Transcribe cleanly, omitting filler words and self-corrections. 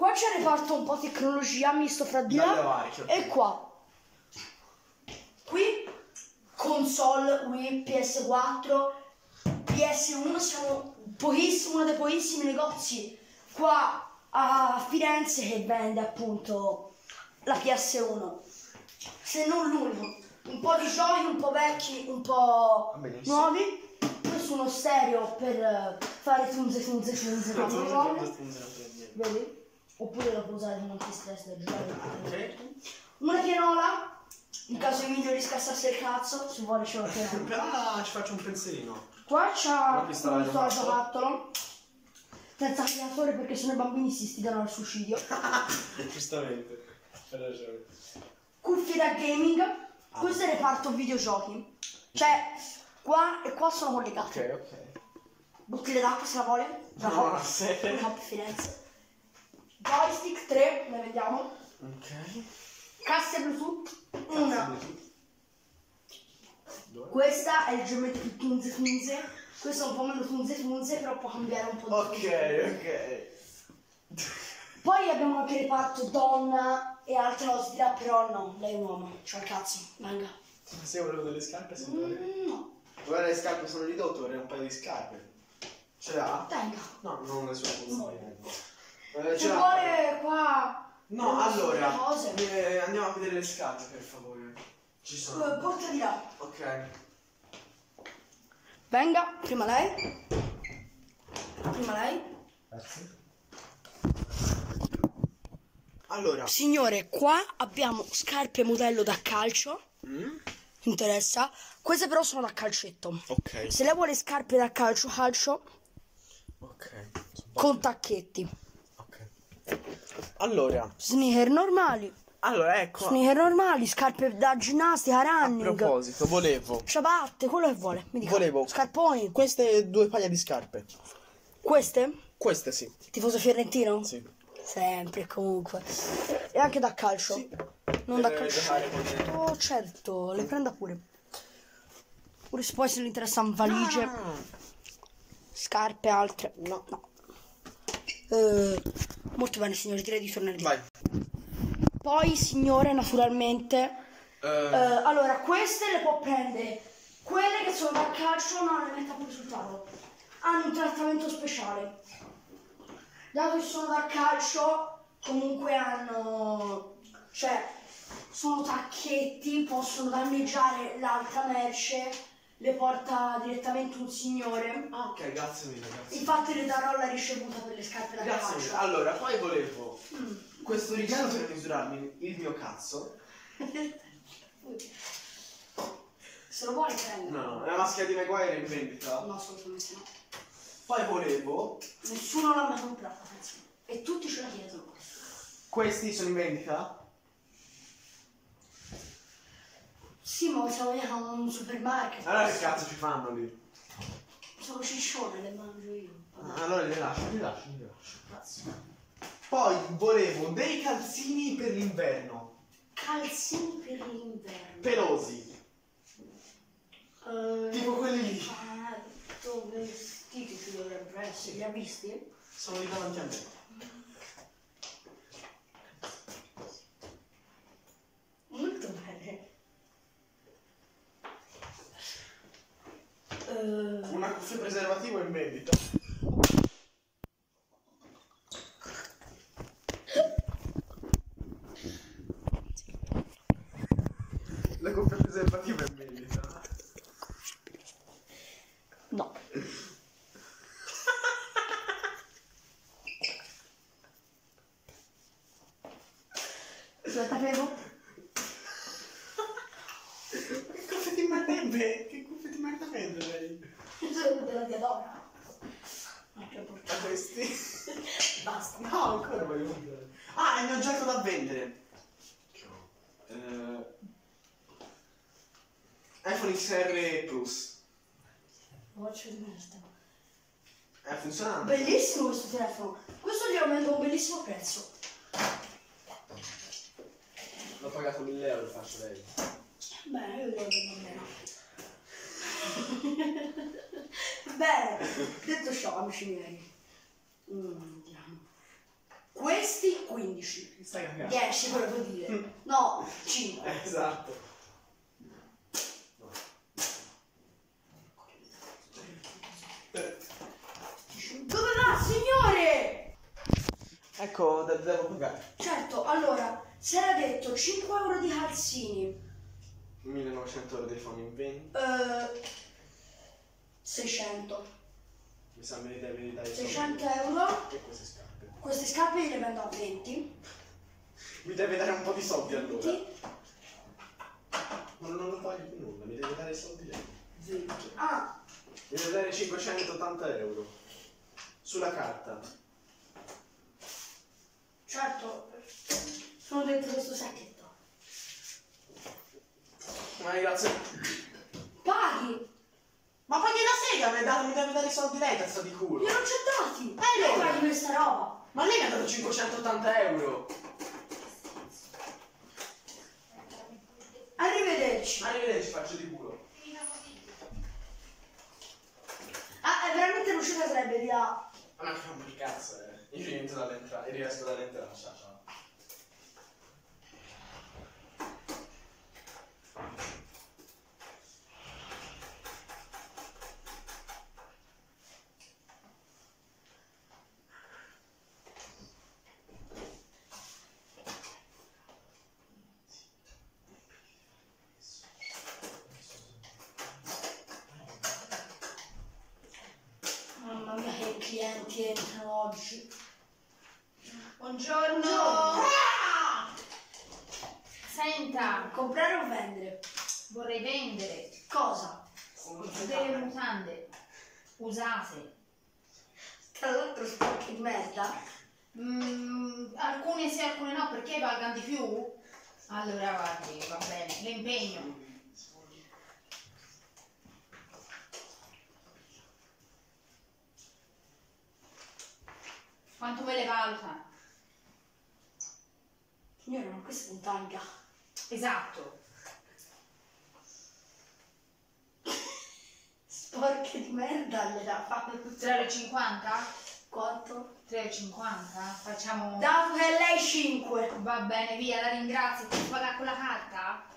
Qua c'è reparto un po' tecnologia misto fra di là e qua. Qui console, Wii, PS4, PS1, siamo uno dei pochissimi negozi qua a Firenze che vende appunto la PS1, se non l'unico. Un po' di giochi, un po' vecchi, un po' nuovi. Questo è uno stereo per fare tunze quando vuole. Vedi? Oppure lo puoi usare come antistress da giocare. Una pianola, in caso Emilio riesca a scassarsi il cazzo, se vuole c'è una pianola. Però ci faccio un pensierino. Qua c'ha un pistola giocattolo senza creatore perché sennò i bambini si stigano al suicidio. Giustamente, hai ragione. Cuffie da gaming. Questo è il reparto videogiochi. Cioè, qua e qua sono collegati. Ok. Bottiglie d'acqua se la vuole. No, se... Hop Firenze. Joystick 3, ne vediamo. Ok. Casse Bluetooth. Una. Questa è il geometri tunze. Questo è un po' meno tunze, però può cambiare un po' di Ok. Poi abbiamo anche il reparto donna e altre cose di là, però no, lei è un uomo, c'ha il cazzo, venga. Se volevo delle scarpe, se No. Guarda, le scarpe sono ridotte, vorrei un paio di scarpe. Ce l'ha? Tenga. No, non le sue funzioni. Se vuole qua... No, allora, cose. andiamo a vedere le scarpe, per favore. Ci sono. Porta di là. Ok. Venga, prima lei. Grazie. Allora, signore, qua abbiamo scarpe modello da calcio. Interessa? Queste però sono da calcetto. ok. Se lei vuole scarpe da calcio, Ok. con tacchetti. Ok. Allora, Sneaker normali. ecco. Sneaker normali, scarpe da ginnastica, A running. proposito, volevo. Ciabatte, quello che vuole. Mi dica. Volevo. Scarponi. Queste due paia di scarpe. Queste? Queste sì. Tifoso fiorentino? Sì. Sempre, comunque. E anche da calcio? Sì. Non da Per calcio. giocare con Oh, certo, le prenda pure. Pure se poi se le interessano valigie, scarpe, altre. No. Molto bene, signore, direi di tornare di là. Vai. Poi, signore, naturalmente. Allora, queste le può prendere. Quelle che sono da calcio, no, le metta pure sul tavolo. Hanno un trattamento speciale. Dato che sono da calcio, comunque hanno, cioè, sono tacchetti, possono danneggiare l'altra merce, le porta direttamente un signore. Ok, grazie mille, grazie. Infatti le darò la ricevuta per le scarpe da Grazie calcio. mille. Allora, poi volevo questo regalo per misurarmi il mio cazzo. Se lo vuole prendere. No, è la maschera di Maguire in vendita. No, assolutamente no. Poi volevo. Nessuno l'ha mai comprata, penso. E tutti ce la chiedono. Questi sono in vendita? Sì, ma siamo a un supermarket. Allora che cazzo ci fanno lì? Sono ciccione, le mangio io. Allora li lascio. Grazie. Poi volevo dei calzini per l'inverno. Calzini per l'inverno. Pelosi. Tipo quelli lì. Dove vestiti ci dovrebbero essere? Li ha visti? Sono lì davanti a me. Molto bene. Una cuffia preservativo in vendita. La cuffia preservativa in vendita. No. Aspetta, fermo. Che cuffia di merda vende lei? Sono della Diadora. Ma che porca. Questi? Basta. No, ancora voglio comprare. Ah, è il mio oggetto da vendere. iPhone XR Plus. Faccio di merda. È funzionante. Bellissimo questo telefono. Questo gli aumenta un bellissimo prezzo. L'ho pagato 1.000 euro, faccio lei. Bene, io lo vedo meno. Bene, detto ciò, amici miei. Andiamo. Questi 15. Stai cagando. 10 volevo dire. No, 5. Esatto. Dove va, signore? Ecco, devo pagare. Certo, allora, si era detto 5 euro di calzini. 1900 euro dei fanno in 20. 600. Mi sa me li devi dare 600 euro. e queste scarpe. Queste scarpe gliele vendo a 20. Mi devi dare un po' di soldi allora. 20. Ma non lo voglio più nulla, mi devi dare i soldi lei. 20. Ah, Mi devi dare 580 euro. Sulla carta. certo. Sono dentro questo sacchetto. Grazie. Paghi! Ma paghi la sega, mi devi dare i soldi lei, testa di culo. Io non ci ho dati! Lei allora? paghi questa roba! Ma lei mi ha dato 580 euro. Arrivederci! Arrivederci, faccio di culo. Ah, è veramente l'uscita sarebbe di là. Ma che rompo di cazzo, Io rientro dall'entrata, io riesco dall'entrata, ciao. Mamma mia che clienti entrano oggi. Buongiorno. Senta, Comprare o vendere? vorrei vendere Cosa? delle mutande usate. Tra l'altro sporche di merda. Alcune sì, alcune no, perché valgano di più? Allora guardi, va bene, l'impegno. Quanto me le valuta? Signore, ma questa è un tanga. Esatto. Sporche di merda le da fare. 3,50 €? Quanto? 3,50 €? Facciamo... Dato che lei 5. Va bene, via, la ringrazio. Posso pagare con la carta?